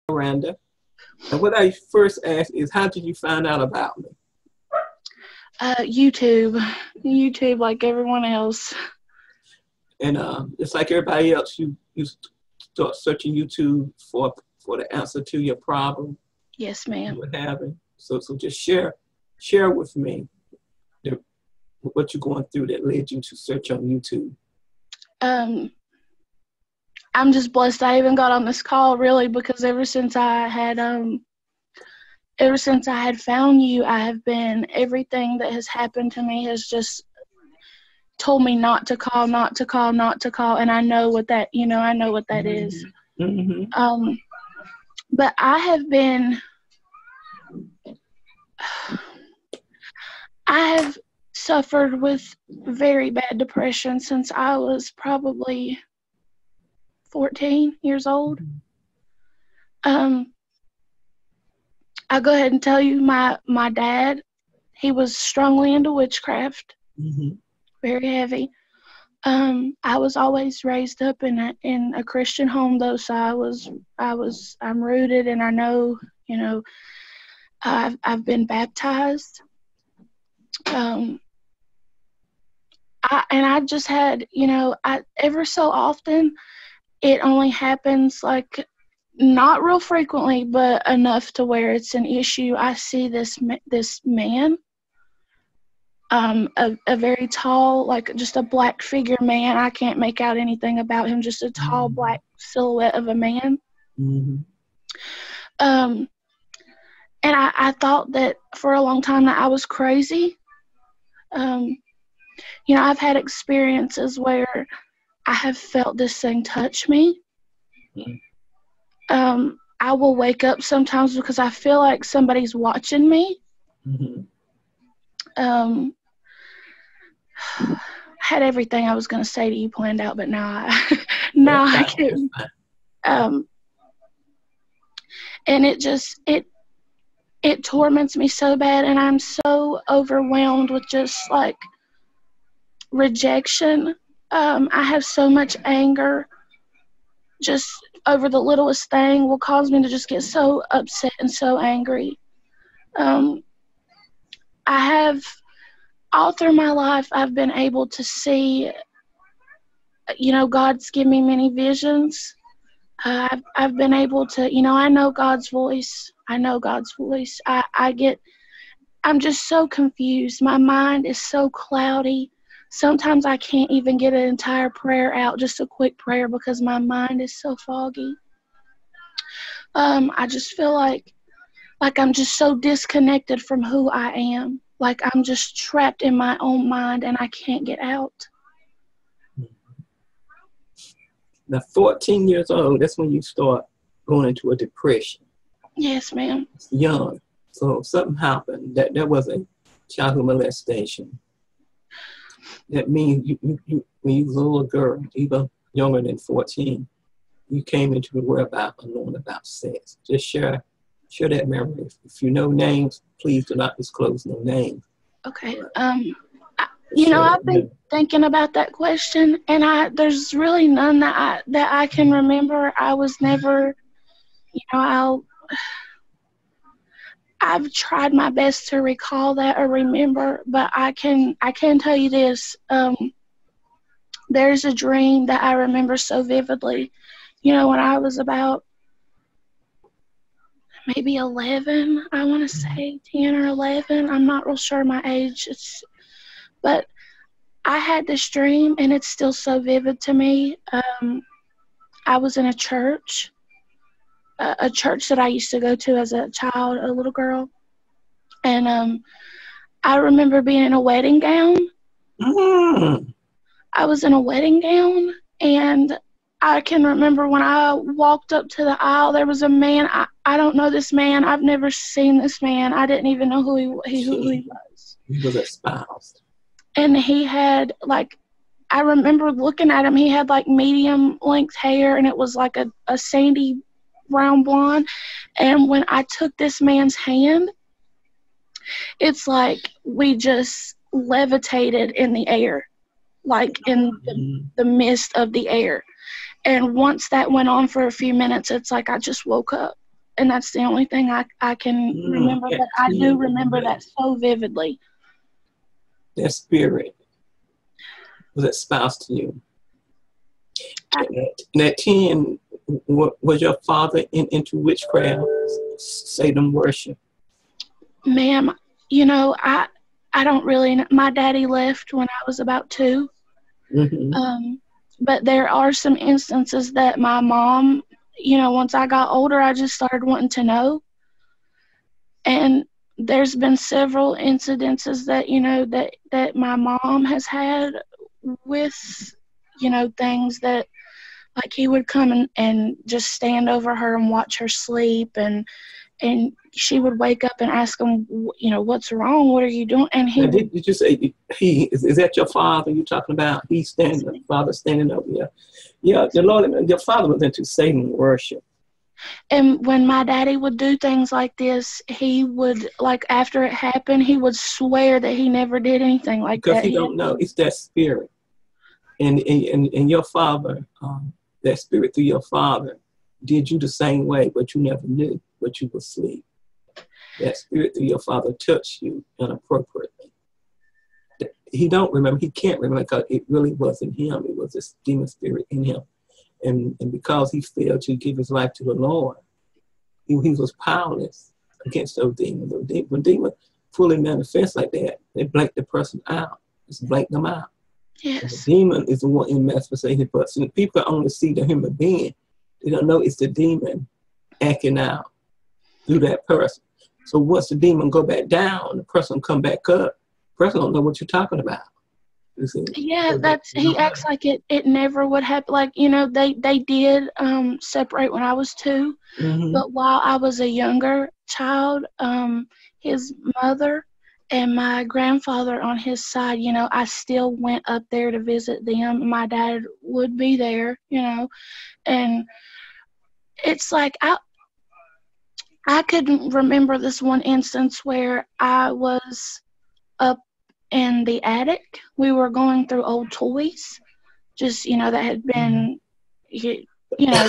Miranda. And what I first ask is, how did you find out about me? YouTube, like everyone else. And just like everybody else, you start searching YouTube for the answer to your problem. Yes, ma'am. You were having. So just share with me what you're going through that led you to search on YouTube. I'm just blessed I even got on this call, really, because ever since I had found you, I have been, everything that has happened to me has just told me not to call, and I know what that, I know what that is. Mm-hmm. But I have suffered with very bad depression since I was probably 14 years old. I'll go ahead and tell you, my dad, he was strongly into witchcraft, very heavy. I was always raised up in a Christian home, though, so I'm rooted, and I know, I've been baptized. I just had, ever so often, it only happens, like, not real frequently, but enough to where it's an issue. I see this man, a very tall, like just a black figure man. I can't make out anything about him, just a tall black silhouette of a man. And I thought that for a long time that I was crazy. I've had experiences where I have felt this thing touch me. I will wake up sometimes because I feel like somebody's watching me. I had everything I was going to say to you planned out, but now I can't. And it torments me so bad, and I'm so overwhelmed with just like rejection. I have so much anger, just over the littlest thing will cause me to just get so upset and so angry. I have, all through my life, I've been able to see, God's given me many visions. I've been able to, I know God's voice. I'm just so confused. My mind is so cloudy. Sometimes I can't even get an entire prayer out, just a quick prayer, because my mind is so foggy. I just feel like I'm just so disconnected from who I am. Like I'm just trapped in my own mind and I can't get out. Now, 14 years old, that's when you start going into a depression. Yes, ma'am. It's young. So something happened. That was a childhood molestation. That means you when you was a little girl, even younger than 14, you came into the world knowing about sex. Just share that memory. If you know names, please do not disclose no names. Okay. I've been thinking about that question, and there's really none that I can remember. I was never, I've tried my best to recall that or remember, but I can tell you this. There's a dream that I remember so vividly. When I was about maybe 11, I want to say 10 or 11. I'm not real sure my age. But I had this dream, and it's still so vivid to me. I was in a church that I used to go to as a child, a little girl. And I remember being in a wedding gown. I was in a wedding gown, and I can remember when I walked up to the aisle, there was a man. I don't know this man. I've never seen this man. I didn't even know who he was. He was espoused. And he had, I remember looking at him. He had, medium length hair, and it was like a sandy brown blonde. And when I took this man's hand, it's like we just levitated in the air, like in the mist of the air. And once that went on for a few minutes, it's like I just woke up. and that's the only thing I can remember. But I do remember that so vividly. That spirit was espoused to you. That 10, was your father into witchcraft, Satan worship? Ma'am, you know, I don't really know. My daddy left when I was about 2. But there are some instances that my mom, you know, once I got older, I just started wanting to know. And there's been several incidences that, you know, that my mom has had with, you know, things that, like, he would come and just stand over her and watch her sleep, and she would wake up and ask him, you know, what's wrong? What are you doing? And he did you say he is that your father you're talking about? He's standing, father standing over you. Yeah, your father was into Satan worship. And when my daddy would do things like this, he would, like, after it happened, he would swear that he never did anything like that. Because he don't know. It's that spirit. And your father, that spirit through your father, did you the same way, but you never knew, but you were asleep. That spirit through your father touched you inappropriately. He don't remember. He can't remember because it really wasn't him. It was this demon spirit in him. And because he failed to give his life to the Lord, he was powerless against those demons. When demons fully manifest like that, they blank the person out. Just blank them out. Yes. The demon is the one in manifestation person. People only see the human being. They don't know it's the demon acting out through that person. So once the demon go back down, the person come back up, the person don't know what you're talking about. You see? Yeah, he acts like it never would happen. Like, you know, they did separate when I was 2, but while I was a younger child, his mother and my grandfather on his side, you know, I still went up there to visit them. My dad would be there, you know, and it's like I could remember this one instance where I was up in the attic. We were going through old toys, just, you know, that had been, you know,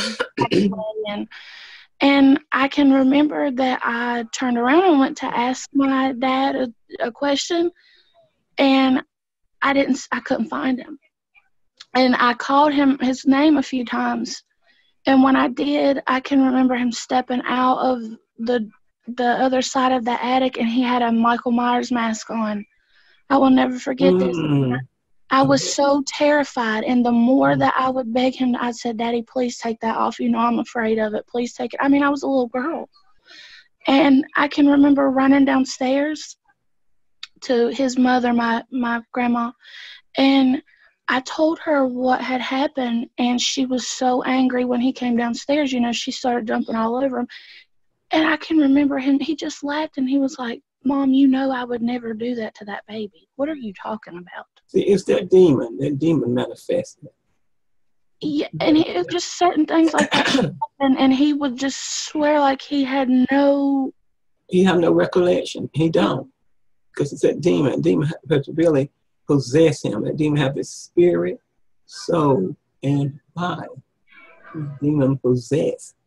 and I can remember that I turned around and went to ask my dad a question, and I couldn't find him. And I called him his name a few times. And when I did, I can remember him stepping out of the other side of the attic, and he had a Michael Myers mask on. I will never forget this. I was so terrified, and the more that I would beg him, I said, Daddy, please take that off. You know, I'm afraid of it. Please take it. I mean, I was a little girl. And I can remember running downstairs to his mother, my grandma, and I told her what had happened, and she was so angry when he came downstairs. You know, she started jumping all over him. And I can remember him, he just laughed, and he was like, Mom, you know I would never do that to that baby. What are you talking about? See, it's that demon manifested. Yeah, and it was just certain things like that. and he would just swear like he had no... He have no recollection. He don't. Because it's that demon. Demon has to really possess him. That demon have his spirit, soul, and body. Demon possess.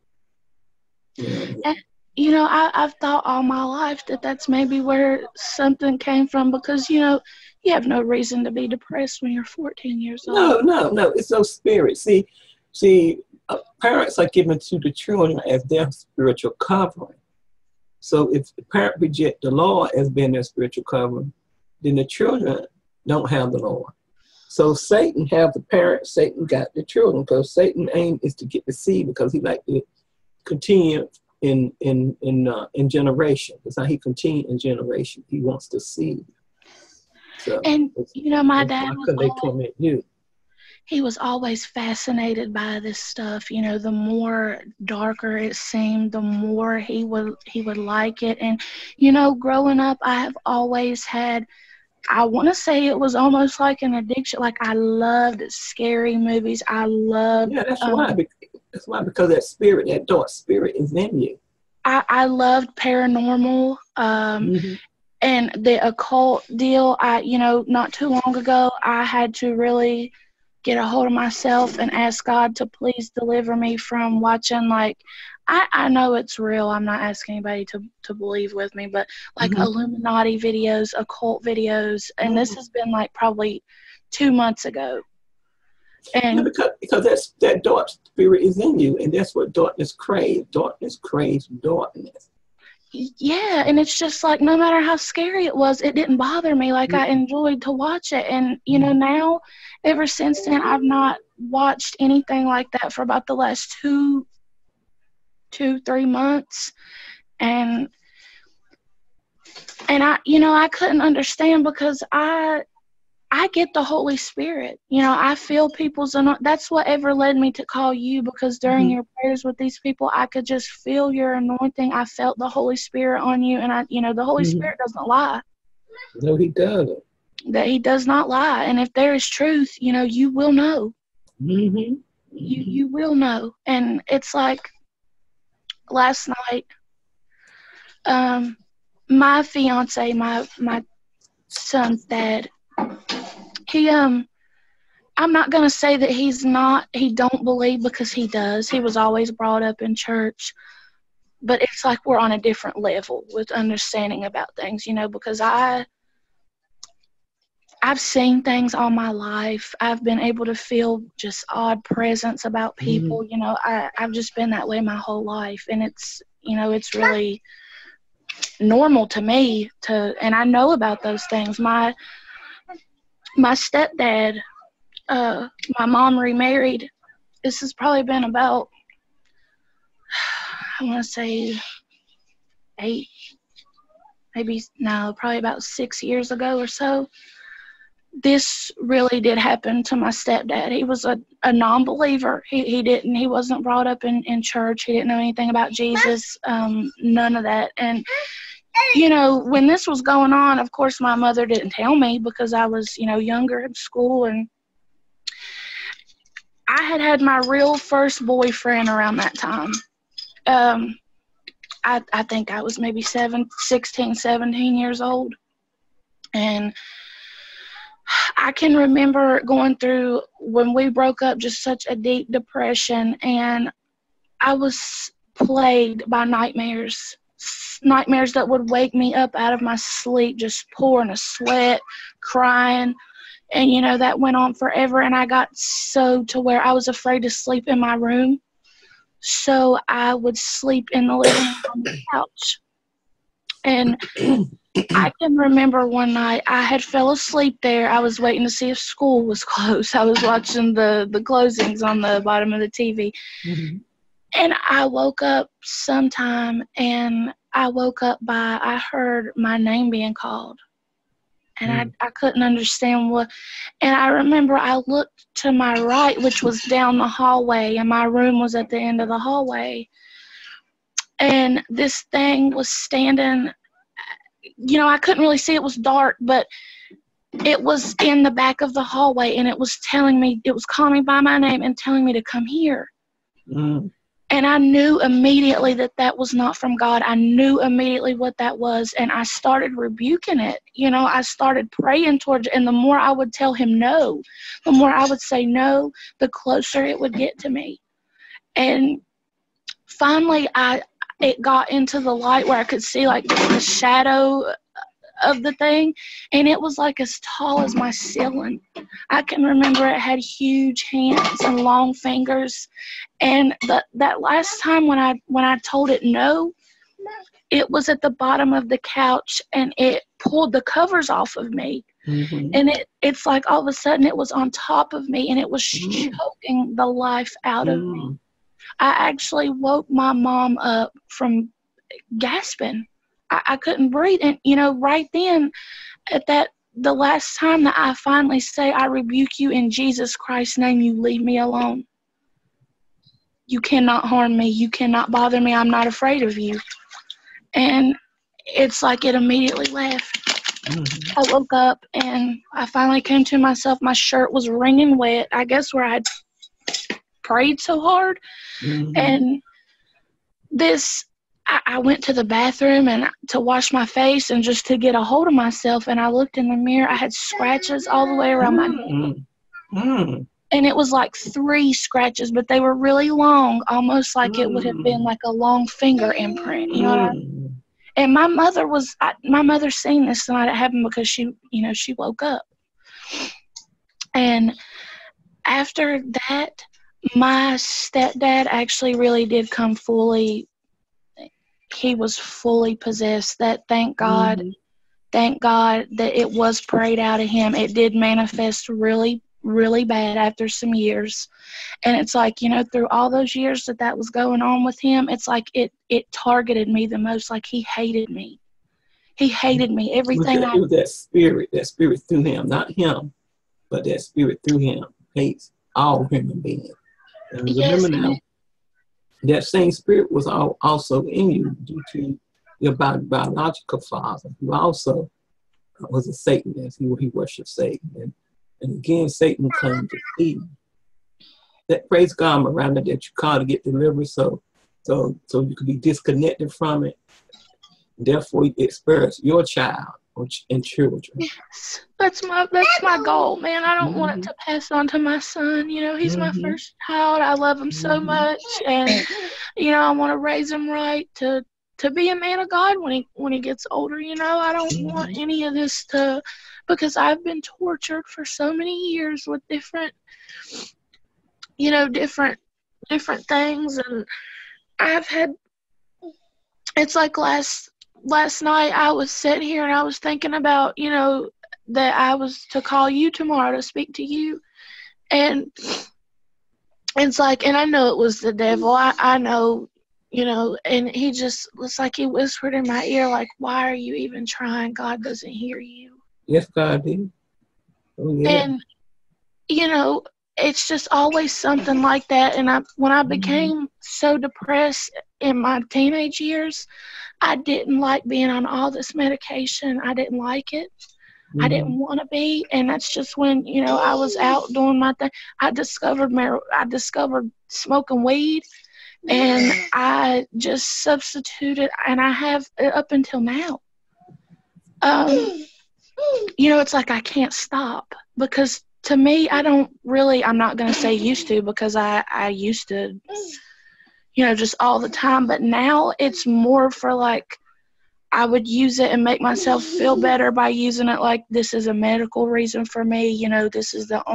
And, you know, I've thought all my life that that's maybe where something came from, because, you know, you have no reason to be depressed when you're 14 years old. No. It's those spirits. See, parents are given to the children as their spiritual covering. So if the parent reject the Lord as being their spiritual covering, then the children don't have the Lord. So Satan have the parents, Satan got the children, because Satan aim is to get the seed, because he like to continue in generation. That's how he continue in generation. He wants to see. So, and you know, my dad they torment you. He was always fascinated by this stuff. You know, the more darker it seemed, the more he would like it. And you know, growing up, I have always had, I want to say it was almost like an addiction. Like, I loved scary movies. I loved... Yeah, that's why. That's why, because that spirit, that dark spirit is in you. I loved paranormal and the occult deal. You know, not too long ago, I had to really get a hold of myself and ask God to please deliver me from watching, like, I know it's real. I'm not asking anybody to believe with me, but like Illuminati videos, occult videos, and this has been like probably 2 months ago. And because that dark spirit is in you, and that's what darkness craves. Darkness craves darkness. Yeah, and it's just like, no matter how scary it was, it didn't bother me. Like, I enjoyed to watch it. And, you know, now, ever since then, I've not watched anything like that for about the last 3 months. And I, you know, I couldn't understand, because I get the Holy Spirit. You know, I feel people's, that's what ever led me to call you, because during your prayers with these people, I could just feel your anointing. I felt the Holy Spirit on you, and you know, the Holy Spirit doesn't lie. No, he doesn't. That he does not lie. And if there is truth, you know, you will know. You will know. And it's like last night, my fiance, my son's dad, he I'm not going to say that he don't believe, because he does. He was always brought up in church. But it's like we're on a different level with understanding about things, you know, because I've seen things all my life. I've been able to feel just odd presence about people. You know, I've just been that way my whole life. And it's, you know, it's really normal to me and I know about those things. My stepdad, my mom remarried. This has probably been about, I want to say 8, probably about 6 years ago or so. This really did happen to my stepdad. He was a non-believer. He wasn't brought up in church. He didn't know anything about Jesus, none of that. And, you know, when this was going on, of course, my mother didn't tell me, because I was, you know, younger in school. And I had my real first boyfriend around that time. I think I was maybe 16, 17 years old. And I can remember going through, when we broke up, just such a deep depression, and I was plagued by nightmares that would wake me up out of my sleep, just pouring a sweat, crying, and, you know, that went on forever, and I got so to where I was afraid to sleep in my room, so I would sleep in the living room on the couch. And I can remember one night I had fell asleep there. I was waiting to see if school was closed. I was watching the closings on the bottom of the TV. And I woke up sometime, and I woke up by, I heard my name being called. And I couldn't understand what. And I remember I looked to my right, which was down the hallway, and my room was at the end of the hallway. And this thing was standing, you know, I couldn't really see. It was dark, but it was in the back of the hallway, and it was telling me, it was calling me by my name and telling me to come here. And I knew immediately that was not from God. I knew immediately what that was, and I started rebuking it. You know, I started praying towards it, and the more I would tell him no, the more I would say no, the closer it would get to me. And finally, it got into the light where I could see, like, the shadow of the thing, and it was like as tall as my ceiling. I can remember it had huge hands and long fingers, and that last time when I told it no, it was at the bottom of the couch, and it pulled the covers off of me. And it's like all of a sudden it was on top of me, and it was choking the life out of me. I actually woke my mom up from gasping. I couldn't breathe. And, you know, right then, the last time that I finally say, I rebuke you in Jesus Christ's name, you leave me alone. You cannot harm me. You cannot bother me. I'm not afraid of you. And it's like it immediately left. I woke up, and I finally came to myself. My shirt was wringing wet, I guess where I had prayed so hard. And I went to the bathroom and to wash my face and just to get a hold of myself, and I looked in the mirror. I had scratches all the way around my neck. And it was like 3 scratches, but they were really long, almost like it would have been like a long finger imprint. You know what I mean? And my mother seen this the night it happened because she woke up. And after that, my stepdad actually really did come fully. He was fully possessed. That thank God that it was prayed out of him. It did manifest really, really bad after some years. And it's like, through all those years that was going on with him, it's like it targeted me the most. Like he hated me. He hated me. Everything. It was that spirit through him, not him, but that spirit through him hates all human beings. And remember now, that same spirit was also in you due to your biological father, who also was a Satanist. He worshipped Satan. And again, Satan came to see. That, praise God, Miranda, that you called to get delivered so you could be disconnected from it. Therefore, you experience your child and children. Yes, that's my goal, man. I don't want it to pass on to my son. He's my first child. I love him so much, and I want to raise him right to be a man of God when he gets older. I don't want any of this because I've been tortured for so many years with different things, and I've had. It's like last night I was sitting here and I was thinking about, that I was to call you tomorrow to speak to you. And it's like, and I know it was the devil. I know, and he just was like, he whispered in my ear, like, why are you even trying? God doesn't hear you. Yes, God did. Oh, yeah. And, it's just always something like that. And when I became so depressed in my teenage years, I didn't like being on all this medication. I didn't like it. I didn't want to be. And that's just when, I was out doing my thing. I discovered smoking weed, and I just substituted, and I have up until now. It's like I can't stop, because to me, I'm not going to say used to, because I used to, just all the time. But now it's more for like, I would use it and make myself feel better by using it like this is a medical reason for me. This is the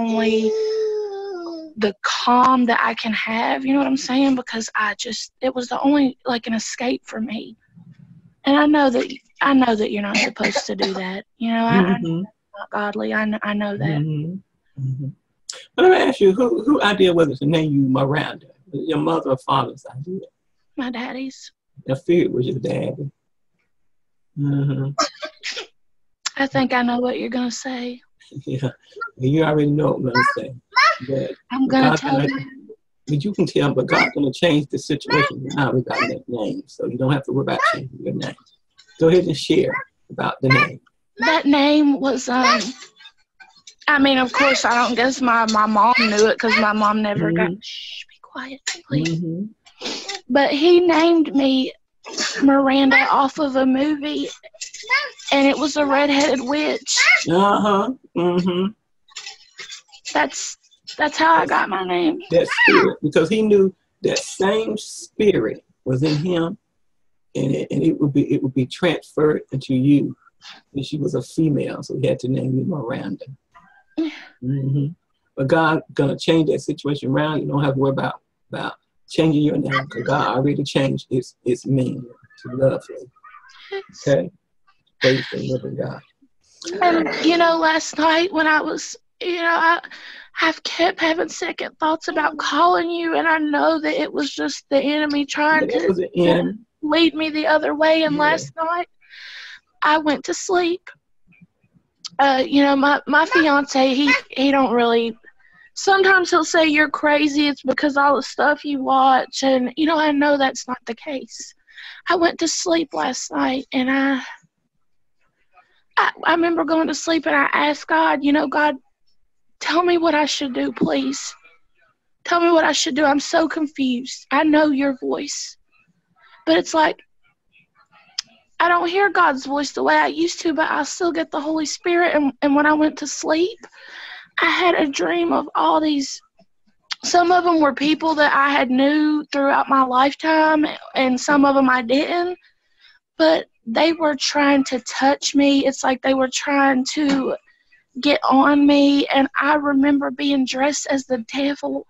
calm that I can have. You know what I'm saying? Because it was the only, like, an escape for me. And I know that you're not supposed to do that. I know it's not godly. I know that. But let me ask you, who idea was it to name you Miranda? Your mother or father's idea? My daddy's. I figured it was your daddy. I think I know what you're going to say. Yeah, you already know what I'm going to say. But I'm going to tell you. But you can tell, but God's going to change the situation now without that name. So you don't have to worry about changing your name. Go ahead and share about the name. That name was, of course, I don't guess my mom knew it, because my mom never got, shh, be quiet, please. But he named me Miranda off of a movie, and it was a redheaded witch. That's how I got my name. That spirit, because he knew that same spirit was in him, and it would be transferred into you. And she was a female, so he had to name you Miranda. But God gonna change that situation around. You don't have to worry about changing your name, because God already changed its meaning to lovely. Okay? Praise the living God. And last night when I was, I've kept having second thoughts about calling you, and I know that it was just the enemy trying to lead me the other way. And last night I went to sleep. My fiance, he don't really, sometimes he'll say you're crazy, it's because all the stuff you watch, and I know that's not the case. I went to sleep last night, and I remember going to sleep, and I asked God, God, tell me what I should do, please. Tell me what I should do. I'm so confused. I know your voice, but it's like I don't hear God's voice the way I used to, but I still get the Holy Spirit. And when I went to sleep, I had a dream of all these. Some of them were people that I had knew throughout my lifetime, and some of them I didn't. But they were trying to touch me. It's like they were trying to get on me, and I remember being dressed as the devil.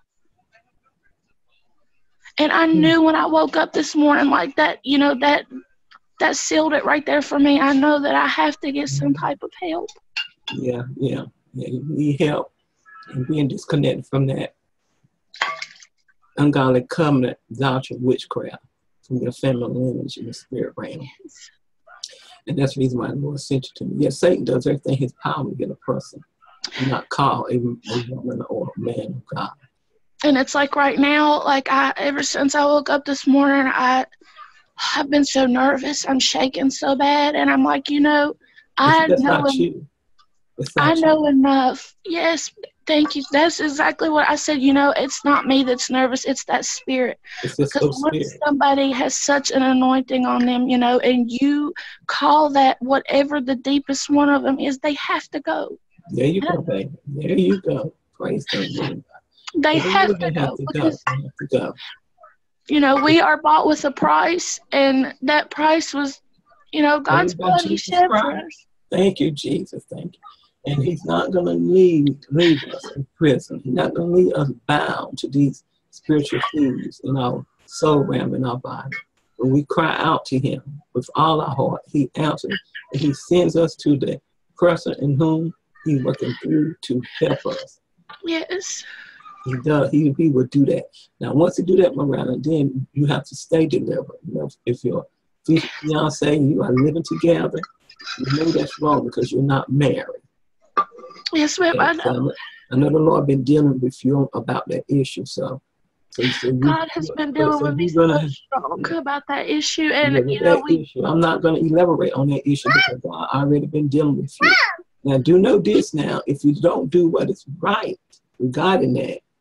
And I knew when I woke up this morning, like that, you know, that sealed it right there for me. I know that I have to get some type of help. Yeah. You need help, and being disconnected from that ungodly covenant doctrine, witchcraft, from your family lineage in the spirit realm. And that's the reason why the Lord sent you to me. Yes, Satan does everything in his power to get a person, not call a woman or a man of God. And it's like right now, like ever since I woke up this morning, I've been so nervous. I'm shaking so bad, and I'm like, you know, I know enough. Yes, thank you. That's exactly what I said. You know, it's not me that's nervous. It's that spirit. Because once somebody has such an anointing on them, you know, and you call that whatever the deepest one of them is, they have to go. There you go, baby. There you go. Praise the Lord. They have to go. You know, we are bought with a price, and that price was, you know, God's blood He shed for us. Thank you, Jesus. Thank you. And He's not going to leave us in prison. He's not going to leave us bound to these spiritual things in our soul realm, in our body. When we cry out to Him with all our heart, He answers, and He sends us to the person in whom He's working through to help us. Yes. He does. He will do that. Now, once He do that, Miranda, then you have to stay delivered. You know, if your fiancé and you are living together, you know that's wrong because you're not married. Yes, ma'am. I know. I know the Lord been dealing with you about that issue. So God has been dealing with me so strong about that issue, and you know I'm not going to elaborate on that issue because I already been dealing with you. Now, do know this. Now, if you don't do what is right regarding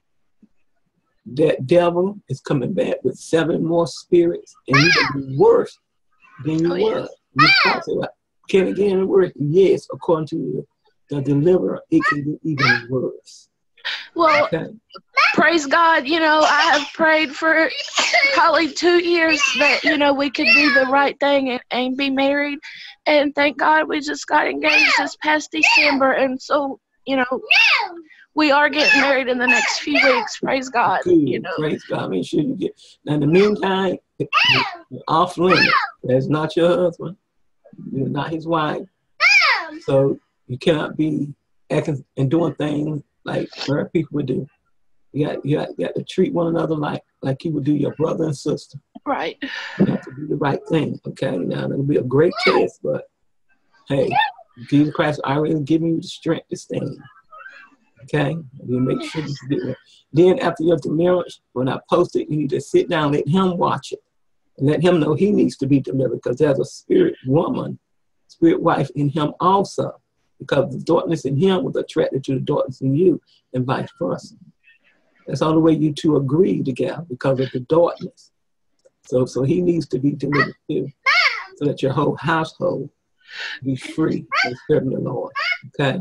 that devil is coming back with 7 more spirits, and you're going to be worse than you were. Can it get any worse? Yes, according to the deliverer, it can be even worse. Well, praise God, you know, I have prayed for probably 2 years that, you know, we could do the right thing and be married. And thank God we just got engaged this past December. And so, you know, we are getting married in the next few weeks. Praise God. Good. You know. Praise God. Make sure you get. Now, in the meantime, you're off limits. That's not your husband. You're not his wife. So you cannot be acting and doing things like married people would do. You got to treat one another like you would do your brother and sister. Right. You have to do the right thing. Okay. Now it'll be a great test, but hey, Jesus Christ already giving you the strength to stand. Okay, you make sure you do it. Then after your deliverance, when I post it, you need to sit down, let Him watch it, and let Him know He needs to be delivered because there's a spirit woman, spirit wife in him also, because the darkness in him was attracted to the darkness in you, and vice versa. That's the only way you two agree together because of the darkness. So he needs to be delivered too, so that your whole household be free and serving the Lord. Okay.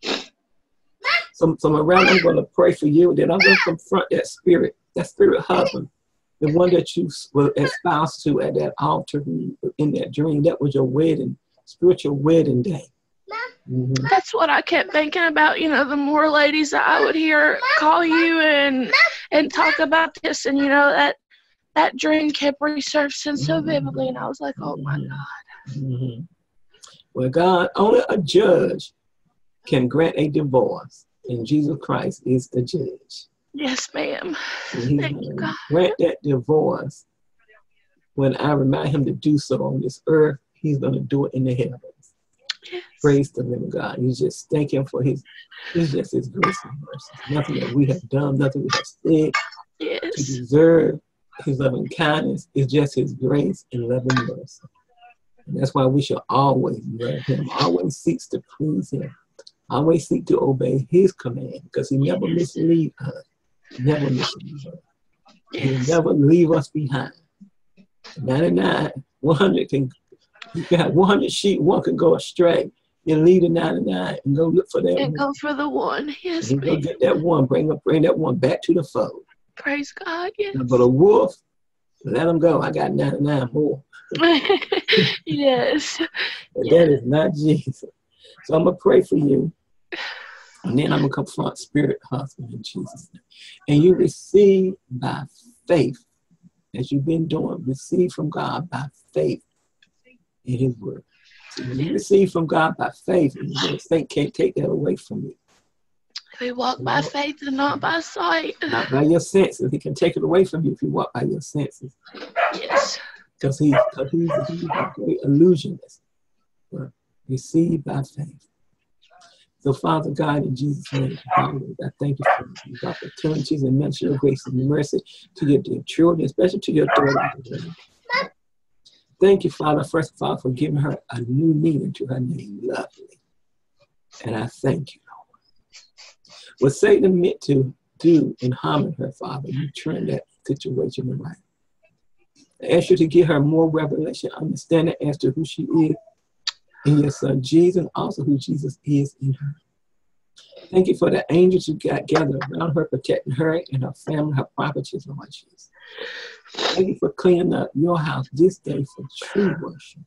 So Miranda, I'm going to pray for you, and then I'm going to confront that spirit husband, the one that you were espoused to at that altar in that dream. That was your wedding, spiritual wedding day. Mm-hmm. That's what I kept thinking about. You know, the more ladies that I would hear call you and talk about this, and you know that dream kept resurfacing so vividly, and I was like, oh my God. Mm-hmm. Well, God, only a judge can grant a divorce. And Jesus Christ is the judge. Yes, ma'am. Thank you, God. Grant that divorce. When I remind Him to do so on this earth, He's going to do it in the heavens. Yes. Praise the living God. You just thank Him for His grace and mercy. Nothing that we have done, nothing we have said to deserve His loving kindness. It's just His grace and loving mercy. And that's why we should always love Him, always seek to please Him. Always seek to obey His command because He never misleads us. Never misleads us. He never leave us behind. 99, 100 you can have 100 sheep, one can go astray. You leave the 99 and go look for that and one. go for the one. Yes, And go get that one. Bring that one back to the fold. Praise God. Yes. But a wolf, let him go. I got 99 more. Yes. That is not Jesus. So I'm going to pray for you. And then I'm going to confront spirit husband in Jesus' name. And you receive by faith, as you've been doing, receive from God by faith in his word. So when you receive from God by faith, Saint can't take that away from you. We walk by faith and not by sight. Not by your senses. He can take it away from you if you walk by your senses. Yes. Because he's a great illusionist. But receive by faith. So, Father God, in Jesus' name, I thank you for these opportunities and mention your grace and mercy to your dear children, especially to your daughter. Thank you, Father, first of all, for giving her a new meaning to her name, Lovely. And I thank you, Lord. What Satan meant to do in harming her, Father, you turned that situation around. I ask you to give her more revelation, understanding as to who she is in your son Jesus, also who Jesus is in her. Thank you for the angels who got gathered around her, protecting her and her family, her properties, Lord Jesus. Thank you for cleaning up your house this day for true worship.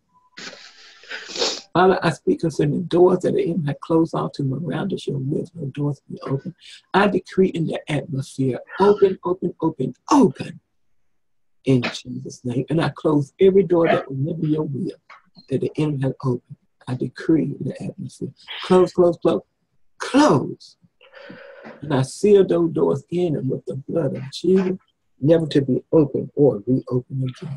Father, I speak concerning the doors that the enemy had closed off to Miranda. She'll live, no doors be open. I decree in the atmosphere, open, open, open, open. In Jesus' name. And I close every door that was never your will, that the enemy had opened. I decree in the atmosphere. Close, close, close, close. And I seal those doors in and with the blood of Jesus, never to be opened or reopened again.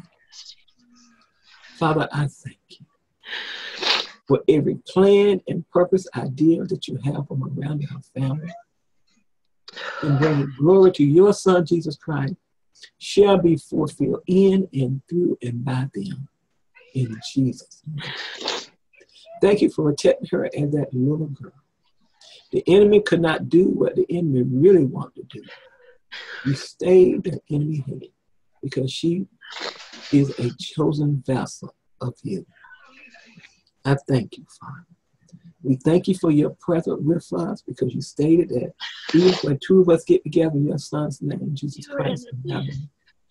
Father, I thank you for every plan and purpose, idea that you have for Miranda and her family. And bring glory to your son, Jesus Christ, shall be fulfilled in and through and by them. In Jesus' name. Thank you for protecting her as that little girl. The enemy could not do what the enemy really wanted to do. You stayed the enemy head because she is a chosen vessel of you. I thank you, Father. We thank you for your presence with us because you stated that even when two of us get together in your son's name, Jesus Christ, in heaven,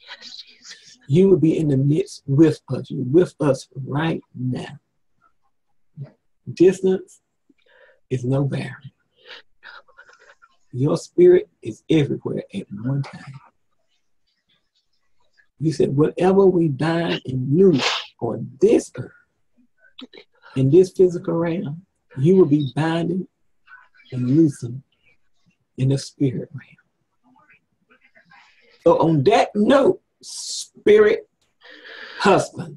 you will be in the midst with us. You're with us right now. Distance is no barrier. Your spirit is everywhere at one time. You said, whatever we bind and loose on this earth, in this physical realm, you will be binding and loosing in the spirit realm. So on that note, spirit husband,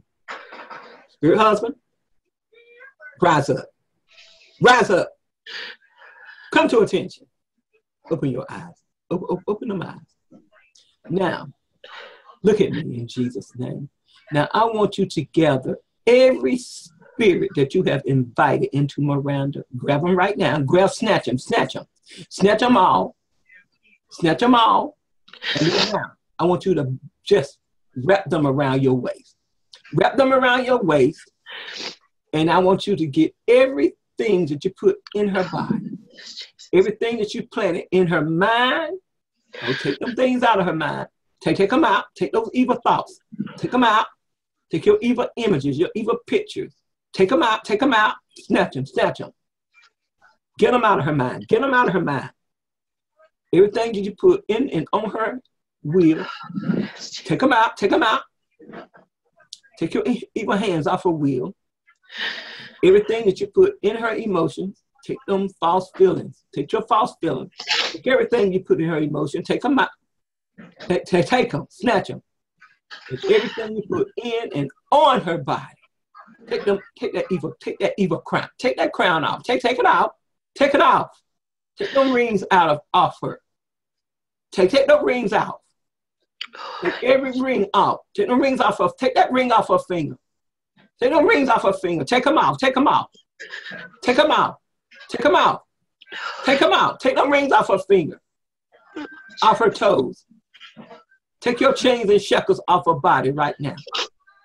rise up. Rise up. Come to attention. Open your eyes. Open them eyes. Now, look at me in Jesus' name. Now, I want you to gather every spirit that you have invited into Miranda. Grab them right now. Snatch them. Snatch them all. Snatch them all. And now, I want you to just wrap them around your waist. Wrap them around your waist. And I want you to get everything that you put in her body. Everything that you planted in her mind. Take them things out of her mind. Take them out. Take those evil thoughts. Take them out. Take your evil images, your evil pictures. Take them out. Take them out. Snatch them. Get them out of her mind. Get them out of her mind. Everything that you put in and on her will. Take them out. Take them out. Take your evil hands off her will. Everything that you put in her emotions, take them false feelings. Take your false feelings. Take everything you put in her emotion, take them out. Take them, snatch them. Take everything you put in and on her body. Take that evil crown. Take that crown off. Take it off. Take it off. Take them rings off her. Take those rings out. Take every ring off. Take them rings off her. Take that ring off her finger. Take them rings off her finger. Take them out. Take them out. Take them out. Take them out. Take them out. Take them rings off her finger. Off her toes. Take your chains and shackles off her body right now.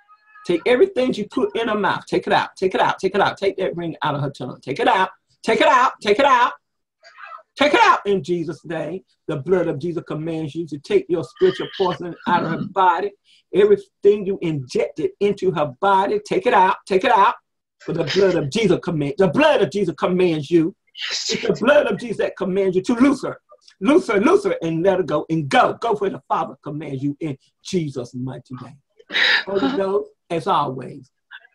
Take everything you put in her mouth. Take it out. Take it out. Take it out. Take that ring out of her tongue. Take it out. Take it out. Take it out. Take it out in Jesus' name. The blood of Jesus commands you to take your spiritual poison out of her body. Everything you injected into her body, take it out. Take it out. For the blood of Jesus commands. The blood of Jesus commands you. It's the blood of Jesus that commands you to loose her. Loose her, loose her, and let her go. And go. Go where the Father commands you in Jesus' mighty name. Holy Ghost, as always,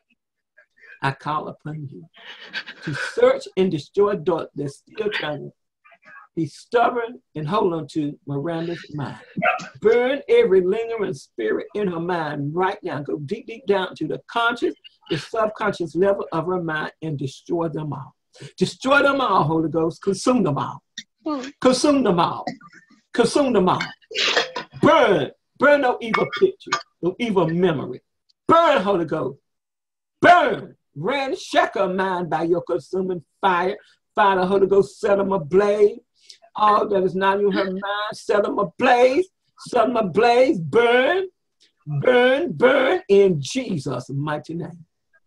I call upon you to search and destroy dark that's still trying to be stubborn and hold on to Miranda's mind. Burn every lingering spirit in her mind right now. Go deep, deep down to the conscious, the subconscious level of her mind and destroy them all. Destroy them all, Holy Ghost. Consume them all. Consume them all. Consume them all. Burn. Burn no evil picture, no evil memory. Burn, Holy Ghost. Burn. Ransack her mind by your consuming fire. Fire the Holy Ghost, set them ablaze. All that is not in her mind, set them ablaze. Set them ablaze. Burn. Burn. Burn in Jesus' mighty name.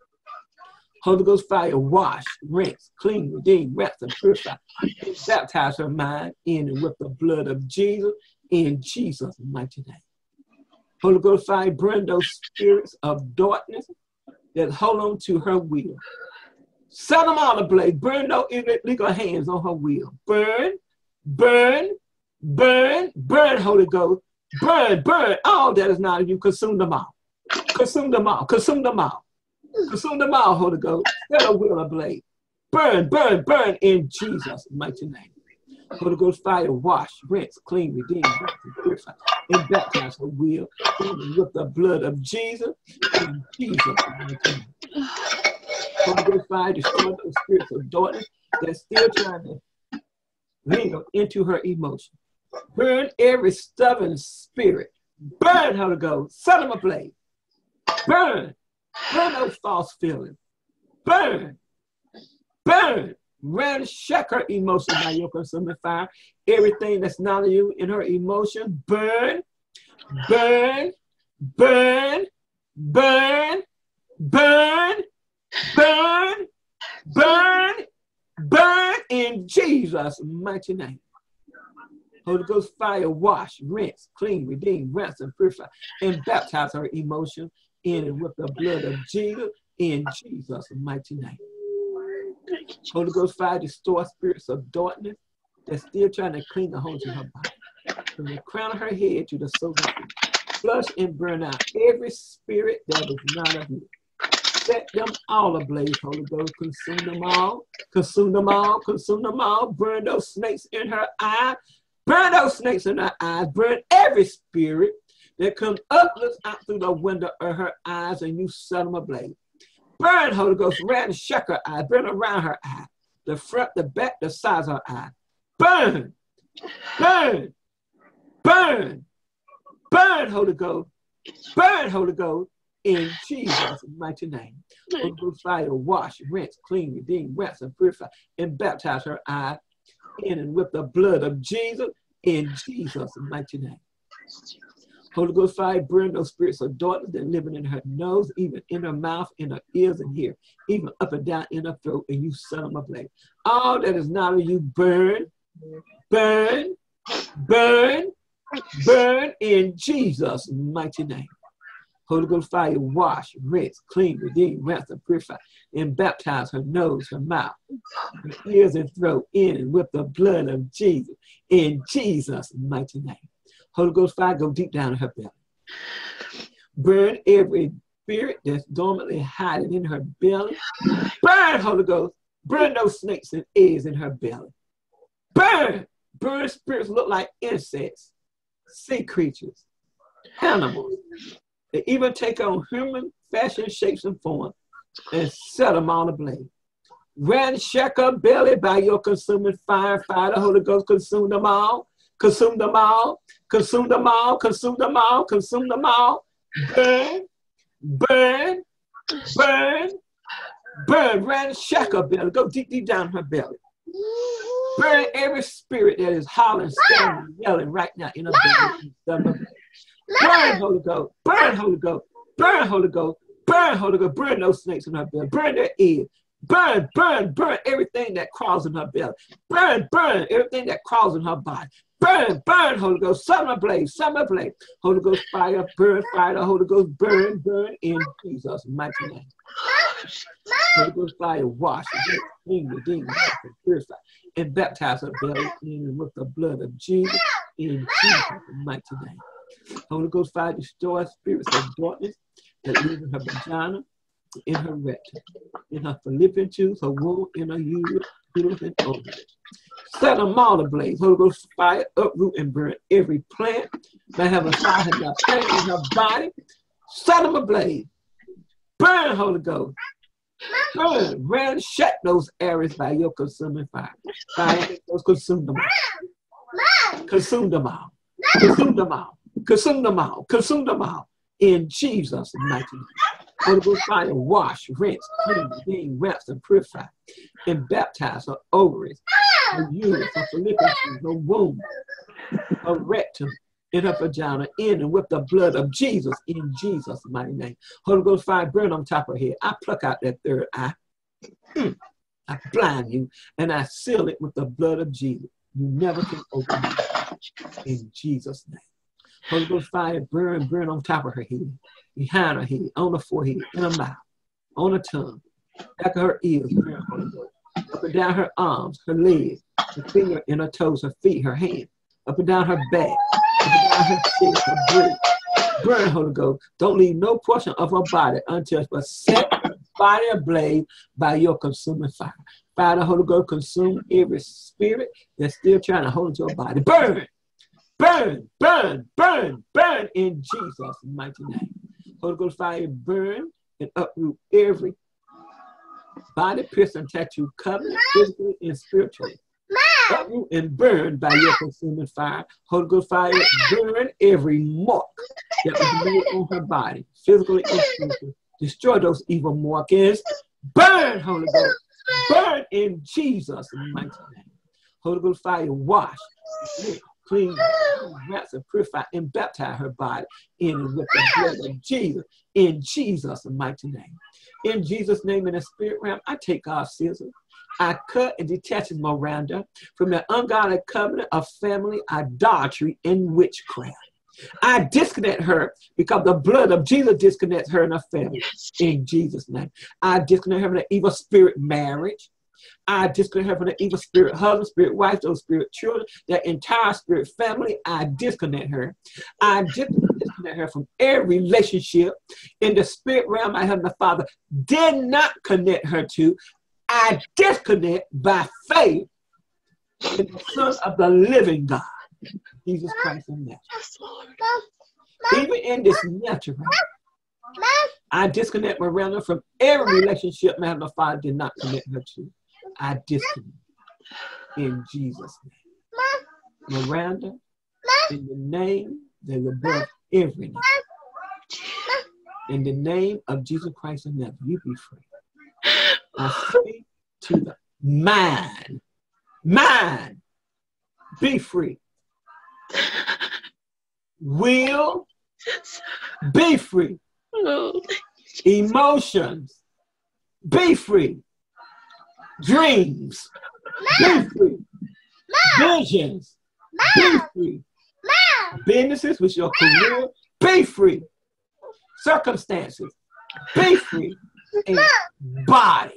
Holy Ghost fire, wash, rinse, clean, redeem, rest, and purify. Baptize her mind in and with the blood of Jesus in Jesus' mighty name. Holy Ghost fire, burn those spirits of darkness that hold on to her will. Set them all ablaze. Burn no illegal hands on her will. Burn, burn, burn, burn, Holy Ghost. Burn, burn. All that is not of you, consume them all. Consume them all. Consume them all. Consume them all, Holy Ghost. Set her will ablaze. Burn, burn, burn in Jesus' mighty name. Holy Ghost fire, wash, rinse, clean, redeem, rest, and purify, and baptize her will with the blood of Jesus in Jesus' mighty name. Holy Ghost fire, destroy those spirits of darkness that's still trying to linger into her emotion. Burn every stubborn spirit. Burn, Holy Ghost. Set them ablaze. Burn. Burn those false feelings. Burn. Burn. Ransack her emotions by your consuming fire. Everything that's not of you in her emotion, burn, burn, burn, burn, burn, burn, burn, burn in Jesus' mighty name. Holy Ghost fire, wash, rinse, clean, redeem, rest, and purify, and baptize her emotions in and with the blood of Jesus in Jesus' mighty name. Holy Ghost fire, destroy spirits of darkness that's still trying to cling a hold to her body. From the crown of her head to the sole of her feet. Flush and burn out every spirit that is not of you. Set them all ablaze, Holy Ghost. Consume them all. Consume them all. Consume them all. Burn those snakes in her eye. Burn those snakes in her eyes. Burn every spirit that comes up, looks out through the window of her eyes, and you set them ablaze. Burn, Holy Ghost, ransack her eye. Burn around her eye. The front, the back, the sides of her eye. Burn. Burn. Burn. Burn, Holy Ghost. Burn, Holy Ghost, in Jesus' mighty name. Holy Ghost fire, wash, rinse, clean, redeem, rest, and purify, and baptize her eye in and with the blood of Jesus in Jesus' mighty name. Holy Ghost fire, burn those spirits of darkness that are living in her nose, even in her mouth, in her ears and here, even up and down in her throat, and you set them ablaze. All that is not of you, burn, burn, burn, burn in Jesus' mighty name. Holy Ghost fire, wash, rinse, clean, redeem, rest, and purify, and baptize her nose, her mouth, her ears and throat in and with the blood of Jesus in Jesus' mighty name. Holy Ghost fire, go deep down in her belly. Burn every spirit that's dormantly hiding in her belly. Burn, Holy Ghost. Burn those snakes and eggs in her belly. Burn. Burn spirits look like insects, sea creatures, animals. They even take on human fashion, shapes, and forms and set them all ablaze. Ransack her belly by your consuming fire. Fire the Holy Ghost, consume them all. Consume them all, consume them all, consume them all, consume them all. Burn, burn, burn, burn. Ransack her belly. Go deep, deep down her belly. Burn every spirit that is hollering, screaming, yelling right now in her belly. Burn, Holy Ghost. Burn, Holy Ghost. Burn, Holy Ghost. Burn, Holy Ghost, burn those snakes in her belly. Burn their ears. Burn, burn, burn everything that crawls in her belly. Burn, burn everything that crawls in her body. Burn, burn, Holy Ghost, summer blaze, summer blaze. Holy Ghost fire, burn, fire, the Holy Ghost, burn, burn in Jesus' mighty name. Holy Ghost fire, wash, redeem, purify, and baptize her belly in with the blood of Jesus in Jesus' mighty name. Holy Ghost fire, destroy spirits of darkness that live in her vagina, in her rectum, in her fallopian tubes, her womb, in her uterus, and ovaries. Set them all ablaze. Holy Ghost fire, uproot and burn every plant that have a fire in her plant in her body. Set them ablaze. Burn, Holy Ghost. Burn, round, shut those areas by your consuming fire. Fire, consume them all. Consume them all. Consume them all. Consume them all. Consume them all. In Jesus' mighty name. Holy Ghost fire, wash, rinse, clean, redeem, rinse, and purify, and baptize her ovaries, her uterus, her fallopian tubes, her womb, her rectum, in her vagina, in and with the blood of Jesus, in Jesus' mighty name. Holy Ghost fire, burn on top of her head. I pluck out that third eye. I blind you, and I seal it with the blood of Jesus. You never can open it. In Jesus' name. Holy Ghost fire, burn, burn on top of her head, behind her head, on her forehead, in her mouth, on her tongue, back of her ears, burn, Holy Ghost, up and down her arms, her legs, her finger and her toes, her feet, her hands, up and down her back, up and down her chest, her breast. Burn, Holy Ghost. Don't leave no portion of her body untouched, but set her body ablaze by your consuming fire. Fire, the Holy Ghost, consume every spirit that's still trying to hold your body. Burn! Burn, burn, burn, burn in Jesus' mighty name. Holy Ghost fire, burn and uproot every body, piercing, tattoo, covenant, physically and spiritually. Uproot and burn by your consuming fire. Holy Ghost fire, burn every mark that was made on her body, physically and spiritually. Destroy those evil markings. Burn, Holy Ghost. Burn in Jesus' mighty name. Holy Ghost fire, wash, clean, rinse, and purify, and baptize her body in and with the blood of Jesus, in Jesus' mighty name. In Jesus' name, in the spirit realm, I take God's scissors. I cut and detach Miranda from the ungodly covenant of family idolatry and witchcraft. I disconnect her because the blood of Jesus disconnects her and her family. In Jesus' name. I disconnect her from the evil spirit marriage. I disconnect her from the evil spirit husband, spirit wife, those spirit children, that entire spirit family. I disconnect her. I disconnect her from every relationship in the spirit realm I have the Father did not connect her to. I disconnect by faith in the Son of the living God, Jesus Christ of Nazareth. Even in this natural realm, I disconnect Miranda from every relationship my Heavenly Father did not connect her to. I disconnect in Jesus' name. Miranda, in the name that is above every name, in the name of Jesus Christ of Nazareth, you be free. I speak to the mind, be free. Will, be free. Emotions, be free. Dreams, be free. Visions, be free. Businesses with your career, be free. Circumstances, be free. And body,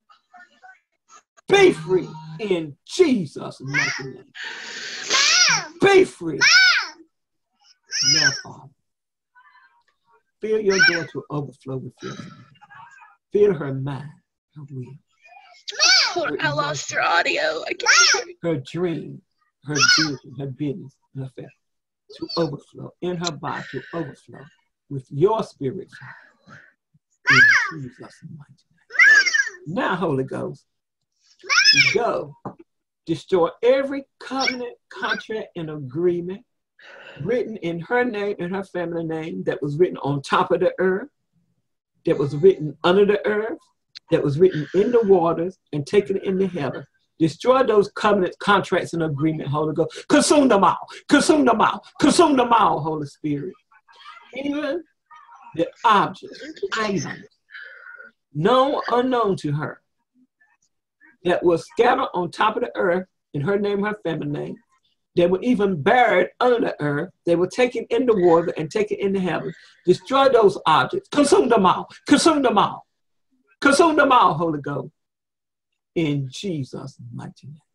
be free in Jesus' mighty name. Be free. Now, Father, fill your door to overflow with your spirit. Fill her mind, her will. I lost your audio. Her dream, her vision, her business, her family to overflow in her body, to overflow with your spirit, Father. In Jesus' mighty name. Now, Holy Ghost, go destroy every covenant, contract, and agreement written in her name and her family name that was written on top of the earth, that was written under the earth, that was written in the waters and taken into heaven. Destroy those covenants, contracts, and agreement, Holy Ghost. Consume them all. Consume them all. Consume them all, Holy Spirit. Even the objects, items, known or unknown to her, that was scattered on top of the earth in her name, her family name. They were even buried under the earth. They were taken in the water and taken into heaven. Destroy those objects. Consume them all. Consume them all. Consume them all, Holy Ghost. In Jesus' mighty name.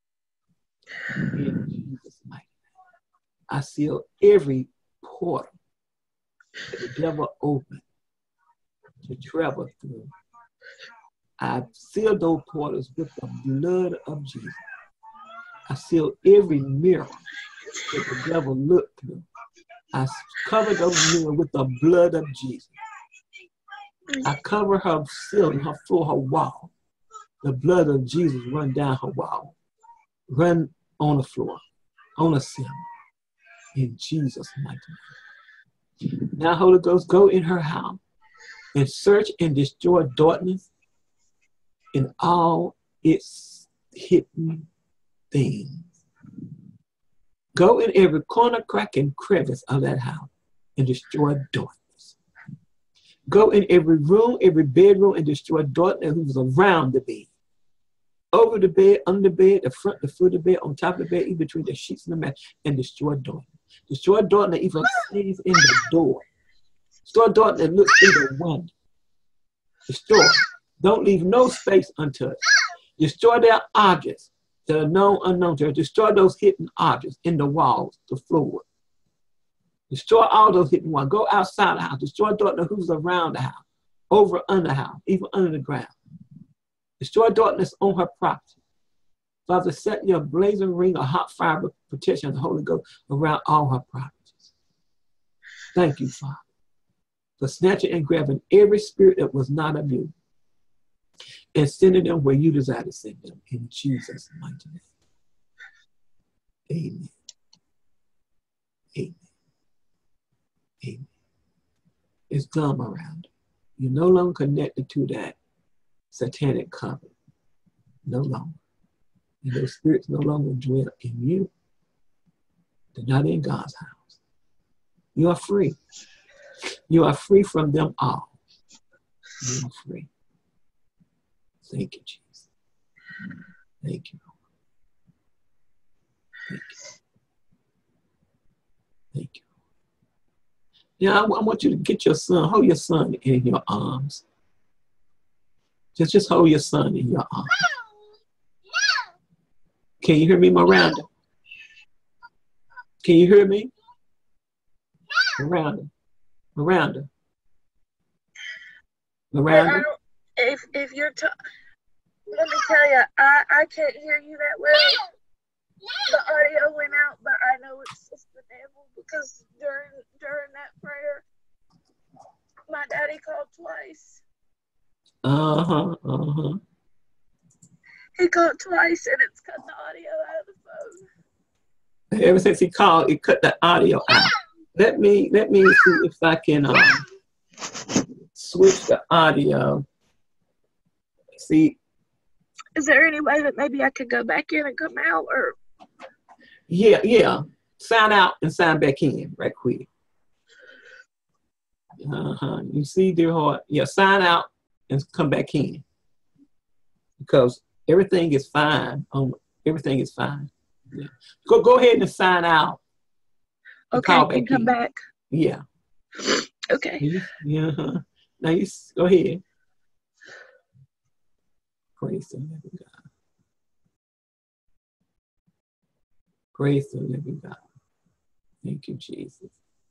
In Jesus' mighty name. I seal every portal that the devil opened to travel through. I seal those portals with the blood of Jesus. I seal every mirror that the devil looked through. I cover those mirrors with the blood of Jesus. I cover her ceiling, her floor, her wall. The blood of Jesus run down her wall. Run on the floor, on the ceiling. In Jesus' mighty name. Now, Holy Ghost, go in her house and search and destroy darkness in all its hidden things. Go in every corner, crack, and crevice of that house and destroy darkness. Go in every room, every bedroom, and destroy darkness who was around the bed. Over the bed, under the bed, the front, the foot of the bed, on top of the bed, in between the sheets and the mat, and destroy darkness. Destroy darkness that even stays in the door. Destroy darkness that looks through the window. Destroy. Don't leave no space untouched. Destroy their objects that are known, unknown to her. Destroy those hidden objects in the walls, the floor. Destroy all those hidden ones. Go outside the house. Destroy darkness who's around the house, over, under the house, even under the ground. Destroy darkness on her property. Father, set your blazing ring of hot fire of protection of the Holy Ghost around all her properties. Thank you, Father, for snatching and grabbing every spirit that was not of you and sending them where you desire to send them. In Jesus' mighty name. Amen. Amen. Amen. It's done, Miranda. You're no longer connected to that satanic covenant. No longer. And those spirits no longer dwell in you. They're not in God's house. You are free. You are free from them all. You are free. Thank you, Jesus. Thank you. Thank you. Thank you. Yeah, I want you to get your son, hold your son in your arms. Just hold your son in your arms. Can you hear me, Miranda? Can you hear me? Miranda. Miranda. Miranda. If you're let me tell you, I can't hear you that well. The audio went out, but I know it's just the devil because during that prayer, my daddy called twice. He called twice and it's cut the audio out of the phone. Ever since he called, it cut the audio out. Let me see if I can switch the audio. See. Is there any way that maybe I could go back in and come out, or? Yeah. Sign out and sign back in right quick. You see, dear heart. Yeah, sign out and come back in. Because everything is fine. Everything is fine. Yeah. Go ahead and sign out. Okay, and come back. Yeah. Okay. Yeah. Now you go ahead. Praise the living God. Praise the living God. Thank you, Jesus.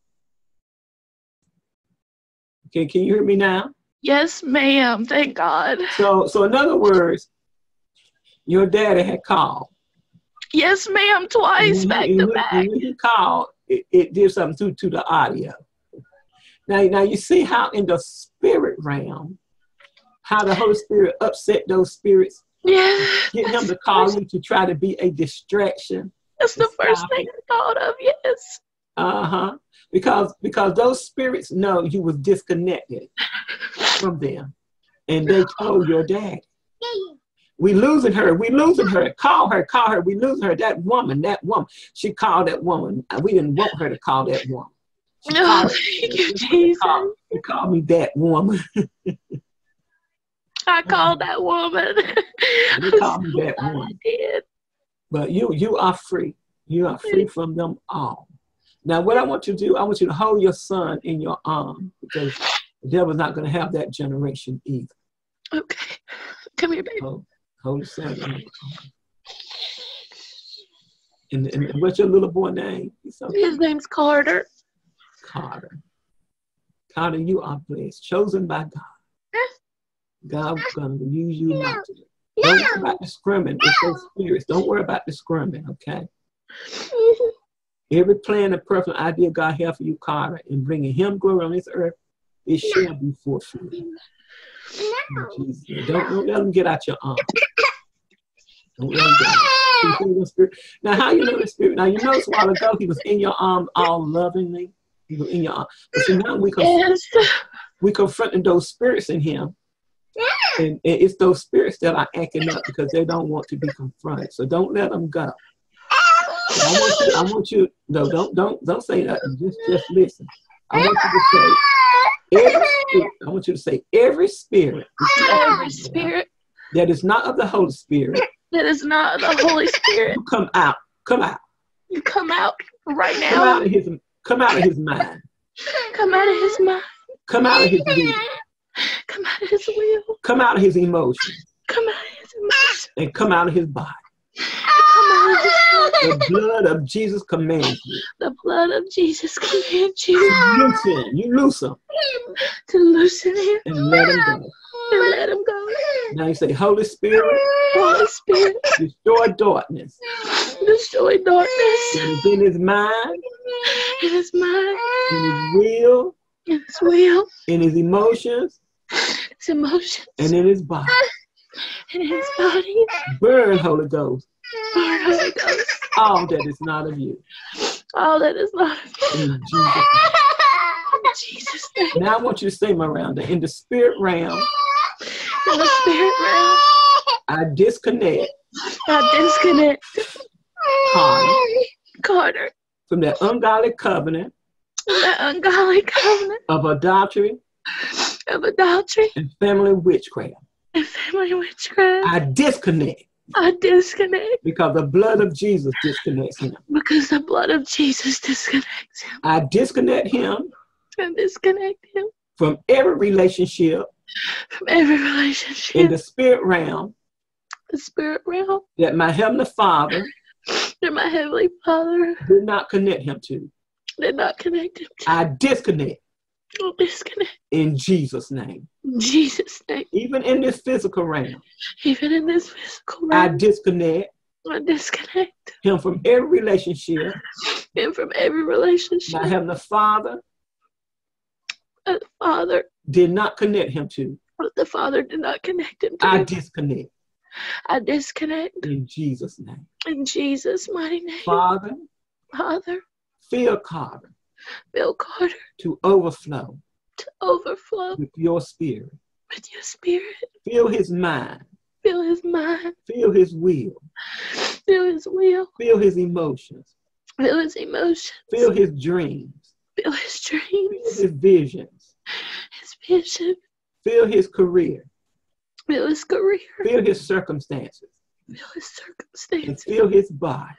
Okay, can you hear me now? Yes, ma'am. Thank God. So in other words, your daddy had called. Yes, ma'am. Twice back to back. When he called, it did something to the audio. Now you see how in the spirit realm, how the Holy Spirit upset those spirits. Yeah. Get him to call you to try to be a distraction. That's the first thing I thought of. Yes. Because those spirits know you was disconnected from them, and they told your dad, "We losing her. Call her. We losing her. That woman. She called that woman. We didn't want her to call that woman. Oh, thank you, Jesus. She called me that woman. I called that woman. They called me that woman. I did. But you are free. You are free from them all. Now, what I want you to do, I want you to hold your son in your arm, because the devil's not going to have that generation either. Okay. Come here, baby. Hold your son in your arm. And what's your little boy name? His name's Carter. Carter. Carter, you are blessed, chosen by God. God's going to use you mightily. Don't worry about discriminating. It's those spirits. Don't worry about discriminating, okay? Every plan and perfect idea God has for you, Carter, in bringing him glory on this earth, it shall be fulfilled. Don't let them get out your arm. Don't let them get out. Now, how you know the spirit? Now, you noticed a while ago he was in your arm all lovingly. He was in your arm. But see, now we confronting those spirits in him. And it's those spirits that are acting up because they don't want to be confronted. So don't let them go. I want you. No, don't say nothing. Just listen. I want you to say every spirit. I want you to say every spirit. Every spirit that is not of the Holy Spirit. That is not of the Holy Spirit. Come out. Come out. You come out right now. Come out of his mind. Come out of his mind. Come out of his will. Come out of his will. Come out of his emotions. Come out of his emotions. And come out of his body. Come out of his body. The blood of Jesus commands you. The blood of Jesus commands you. You loose him. To loosen him. And let him go. And let him go. Now you say, Holy Spirit. Holy Spirit. Destroy darkness. Destroy darkness. That is in his mind. In his mind. In his will. In his will. In his emotions. His emotions. And in his body. In his body. Burn, Holy Ghost. Burn, Holy Ghost. All that is not of you. All that is not of you. In Jesus' name. In Jesus' name. Now I want you to say, Miranda, in the spirit realm. In the spirit realm. I disconnect. Carter. From that ungodly covenant. Of adultery. And family witchcraft. I disconnect. Because the blood of Jesus disconnects him. I disconnect him. From every relationship. In the spirit realm. That my heavenly Father. Did not connect him to. I disconnect. In Jesus' name. Even in this physical realm. I disconnect. Him from every relationship. My heavenly Father. Did not connect him to. The Father did not connect him to. I disconnect. In Jesus' name. In Jesus' mighty name. Father. Fill Carter. To overflow. With your spirit. Fill his mind. Fill his will. Fill his emotions. Fill his dreams. Fill his visions. Fill his career. Fill his circumstances. And fill his body.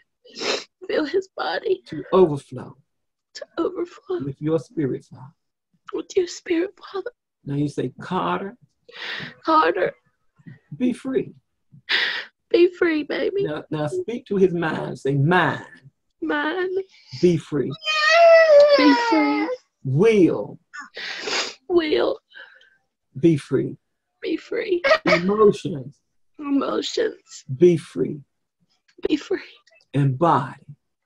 To overflow. With your spirit, Father. Now you say, Carter. Be free. Be free, baby. Now speak to his mind. Say, mind. Be free. Be free. Will. Be free. Emotions. Be free. And body.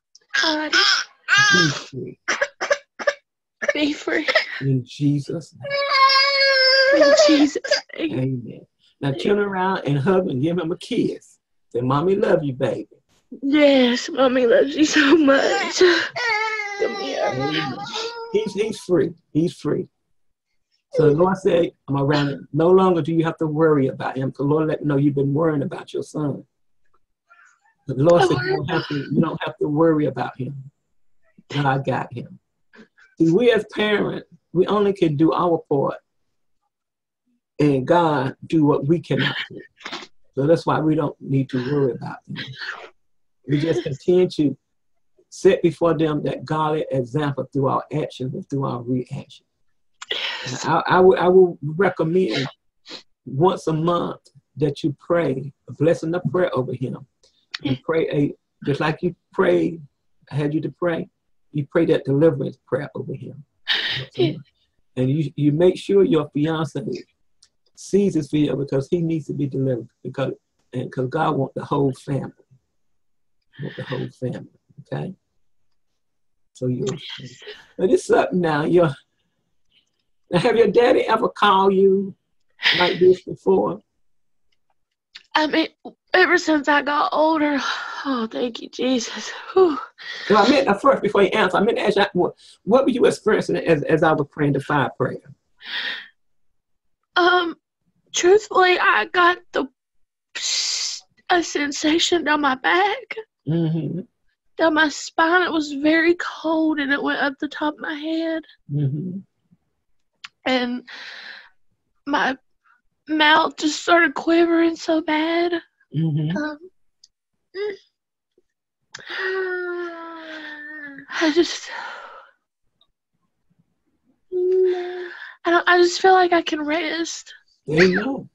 Be free. Be free. In Jesus' name. In Jesus' name. Amen. Now turn around and hug and give him a kiss. Say, Mommy love you, baby. Yes, Mommy loves you so much. Come here. Amen. He's free. He's free. So the Lord said, Miranda, no longer do you have to worry about him. The Lord let me know you've been worrying about your son. The Lord said you don't have to worry about him. God got him. See, we as parents, we only can do our part, and God do what we cannot do. So that's why we don't need to worry about them. We just continue to set before them that godly example through our actions and through our reaction. I will recommend once a month that you pray a blessing of prayer over him. And pray just like you prayed, I had you to pray, you pray that deliverance prayer over him. And you make sure your fiance sees his video because he needs to be delivered because God wants the whole family. Okay? So but it's up now. Now, have your daddy ever called you like this before? I mean, ever since I got older. Oh, thank you, Jesus. Whew. So I meant first, before you answer, I meant to ask you, what were you experiencing as I was praying the fire prayer? Truthfully, I got a sensation down my back, down my spine. It was very cold, and it went up the top of my head. And my mouth just started quivering so bad. I just feel like I can rest. Amen.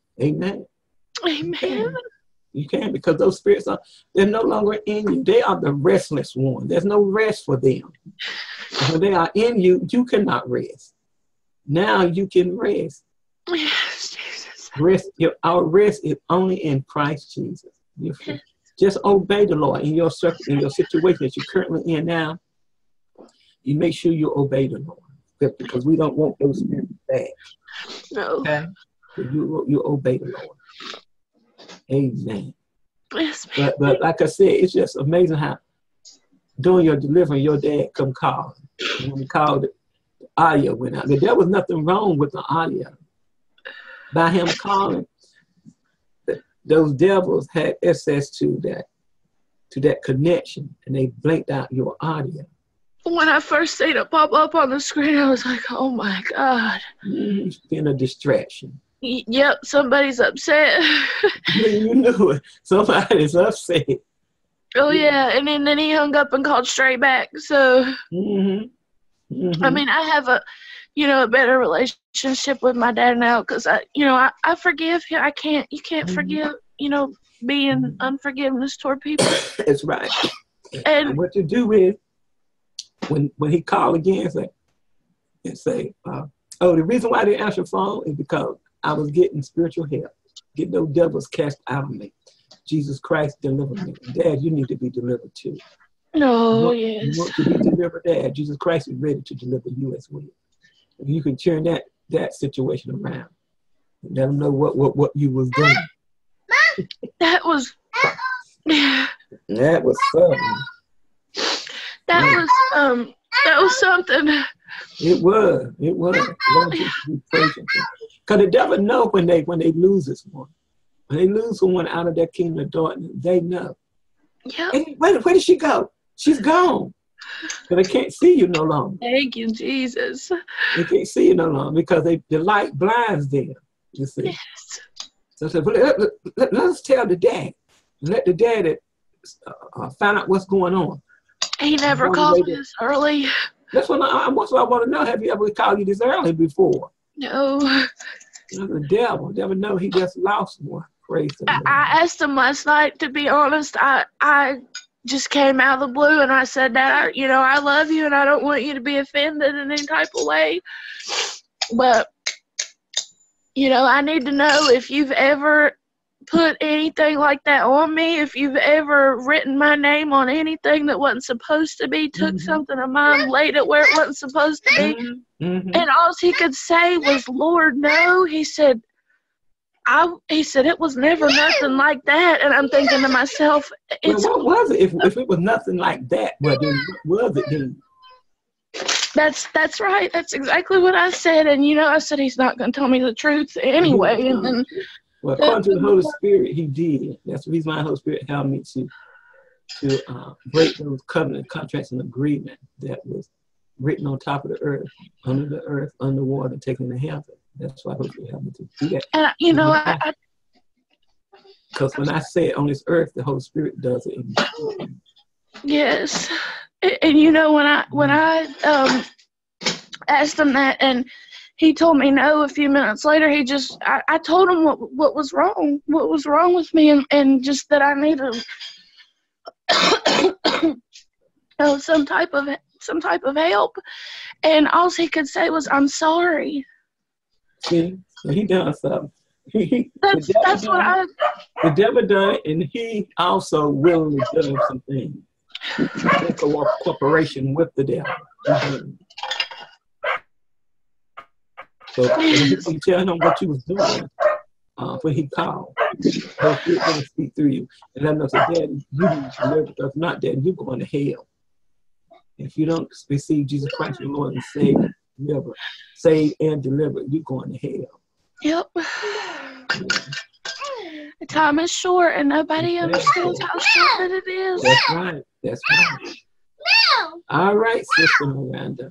You can, because those spirits they're no longer in you. They are the restless one. There's no rest for them. When they are in you, you cannot rest. Now you can rest. Yes, Jesus. Our rest is only in Christ Jesus. Just obey the Lord in your situation that you're currently in now. You make sure you obey the Lord because we don't want those spirits back. No. Okay? So you obey the Lord. Amen. Yes, but like I said, it's just amazing how during your deliverance, your dad come calling. When he called, the audio went out. There was nothing wrong with the audio. By him calling, those devils had access to that connection, and they blanked out your audio. When I first seen it pop up on the screen, I was like, oh my God. It's been a distraction. Yep, somebody's upset. You knew it. Somebody's upset. Oh yeah, and then he hung up and called straight back. So, I mean, I have a better relationship with my dad now because I forgive him. You can't forgive, being unforgiveness toward people. That's right. And what you do is when he called again, say, the reason why I didn't answer your phone is because I was getting spiritual help, getting those devils cast out of me. Jesus Christ delivered me. Dad, you need to be delivered too. No, yes. You want to be delivered, Dad. Jesus Christ is ready to deliver you as well. You can turn that situation around. Let them know what you was doing. That was something. That was something. It was. Because the devil know when they lose this one. When they lose someone out of their kingdom of darkness, they know. Yeah. Where did she go? She's gone. But they can't see you no longer. Thank you, Jesus. They can't see you no longer because the light blinds them. You see. Yes. So I said, let us tell the dad. Let the dad find out what's going on. He never called me this early. That's what I want to know. Have you ever called you this early before? No. The devil know he just lost one. Praise the Lord. I asked him last night, to be honest. I just came out of the blue and I said, Dad, I love you and I don't want you to be offended in any type of way. But, I need to know if you've ever put anything like that on me, if you've ever written my name on anything that wasn't supposed to be, took something of mine, laid it where it wasn't supposed to be. And all he could say was, Lord, no. He said, it was never nothing like that. And I'm thinking to myself, what was it? If it was nothing like that, then what was it then? That's right. That's exactly what I said. And I said he's not going to tell me the truth anyway. And then, well, according to the Holy Spirit, he did. That's the reason why the Holy Spirit helped me to break those covenant contracts and agreement that was written on top of the earth, underwater, taken to heaven. That's why hopefully help me to do that. And you know, because when I say it on this earth, the Holy Spirit does it. Yes, and you know, when I asked him that, and he told me no. A few minutes later, I told him what was wrong with me, and just that I needed some type of help. And all he could say was, "I'm sorry." See, he done something. That's what the devil done, and he also willingly done some things. He took a cooperation with the devil. So you tell him what you was doing when he called. He's going to speak through you. And let him know, Daddy, you need to deliver, because not Daddy, you're going to hell. If you don't receive Jesus Christ, your Lord and Savior, save and deliver, you're going to hell. Yep. The time is short, and nobody understands how short that it is. That's right. That's right. No. All right, Sister Miranda.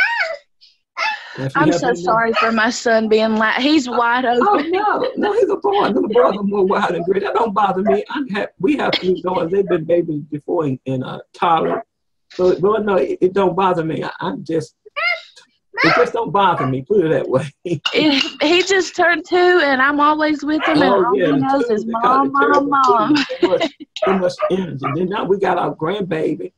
I'm so sorry for my son being loud. He's wide open. Oh, no, he's a boy. Little boys are more wild and great. That don't bother me. We have 3 daughters. They've been babies before in toddler. So, well, no, it don't bother me. It just don't bother me. Put it that way. He just turned 2, and I'm always with him, and all he knows is mom, mom, mom. Too much energy. Then now we got our grandbaby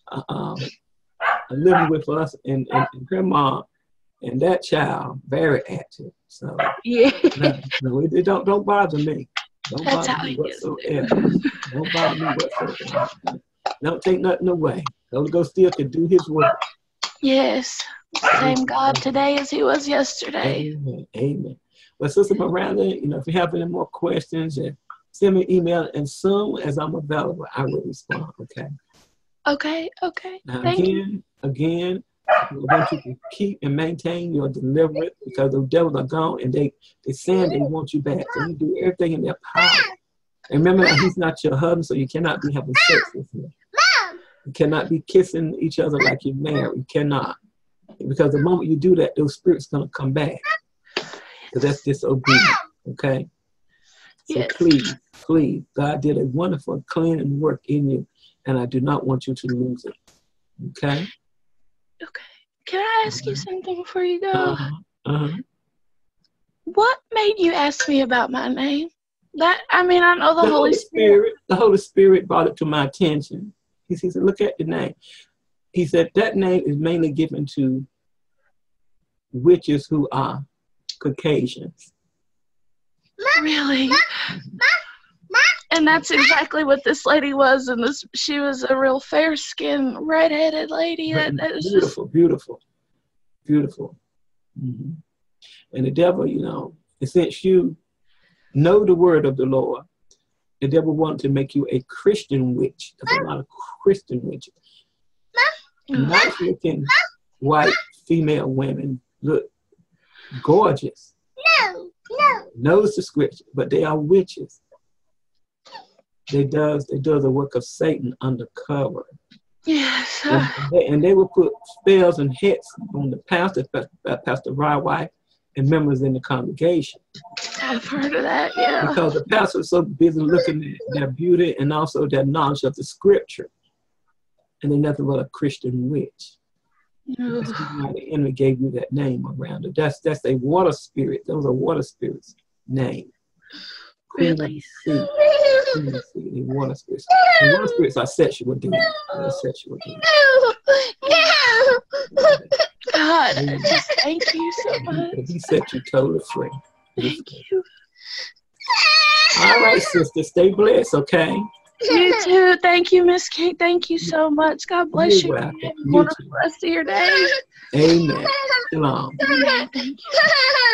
living with us and her mom. And that child, very active. So yeah, no, it don't bother me. Don't That's bother how me he is. whatsoever. Don't bother me whatsoever. Don't take nothing away. The Holy Ghost still can do His work. Yes, same God today as He was yesterday. Amen. Amen. Well, Sister Miranda, if you have any more questions, send me an email, and soon as I'm available, I will respond. Okay. Okay. Now, Thank you. Again. I want you to keep and maintain your deliverance, because the devils are gone, and they saying they want you back. So you do everything in their power. And remember that He's not your husband, so you cannot be having sex with him. You cannot be kissing each other like you're married. You cannot. Because the moment you do that, those spirits are going to come back. Because that's disobedience. Okay? So yes. Please, God did a wonderful cleaning work in you, and I do not want you to lose it. Okay? Okay. Can I ask you something before you go? What made you ask me about my name? I know the Holy Spirit. The Holy Spirit brought it to my attention. He said, look at the name. He said, that name is mainly given to witches who are Caucasians. Really? And that's exactly what this lady was. And she was a real fair-skinned, red-headed lady. Beautiful. Mm-hmm. And the devil, since you know the word of the Lord, the devil wanted to make you a Christian witch. There's a lot of Christian witches. Nice-looking white female women look gorgeous. No. Knows the scripture, but they are witches. They does the work of Satan undercover. Yes. And they will put spells and hits on the pastor, Pastor Rye's wife, and members in the congregation. I've heard of that, yeah. Because the pastor is so busy looking at their beauty and also their knowledge of the scripture. And they're nothing but a Christian witch. No. That's why the enemy gave you that name around it. That's a water spirit. Those are water spirits' name. Really? The water spirits. The water spirits are sexual demons. God, just thank you so much. He set you totally free. Thank you. All right, sister. Stay blessed, okay? You too. Thank you, Miss Kate. Thank you so much. God bless you. Have a wonderful rest of your day. Amen. Shalom. Amen. Thank you.